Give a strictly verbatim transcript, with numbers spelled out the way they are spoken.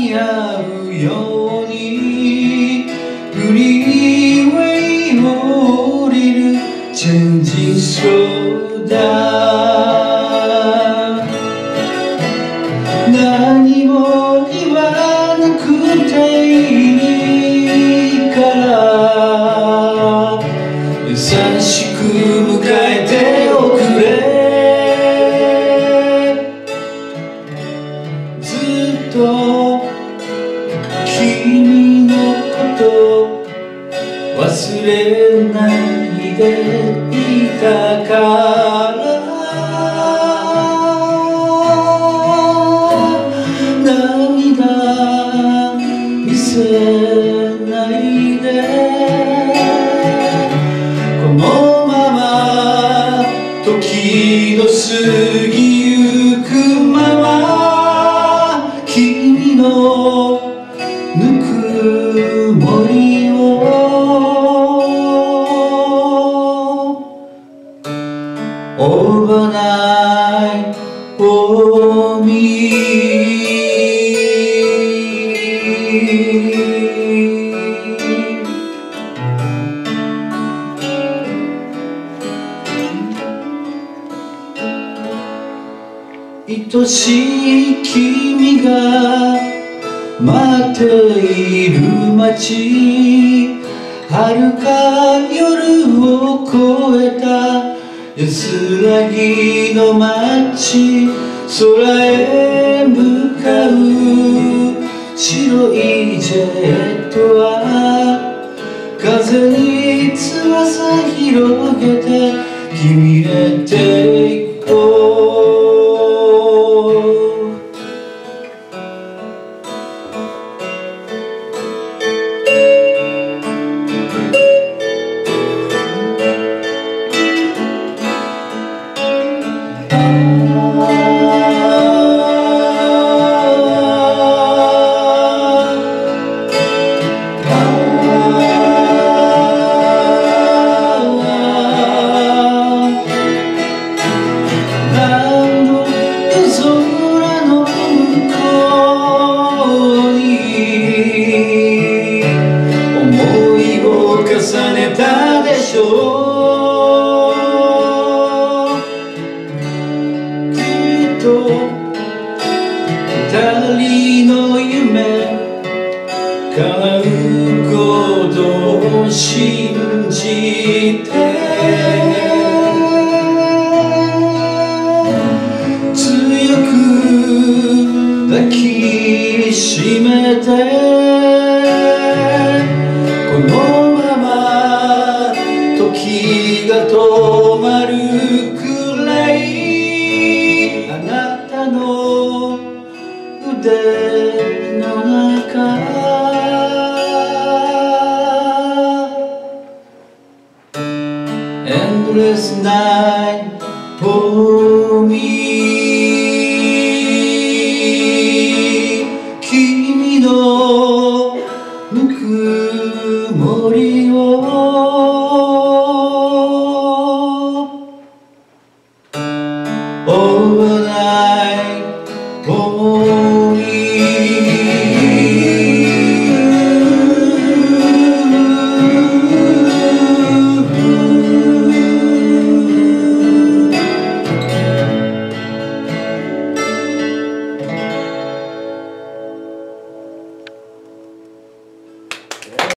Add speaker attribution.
Speaker 1: に合うようにフリーウェイを降りるチェンジそうだ。何も言わなくていいから優しく迎えておくれ。ずっと君のこと忘れないでいたから涙見せないでこのまま時の過ぎゆくまま君のぬくもりをOvernight for me 愛しい君が待っている街遥か夜を越えた安らぎの街空へ向かう白いジェットは風に翼広げて君へて行こう重ねたでしょうきっと二人の夢叶うことを信じて強く抱きしめてこのまま時が止まるくらいあなたの腕の中 Endless night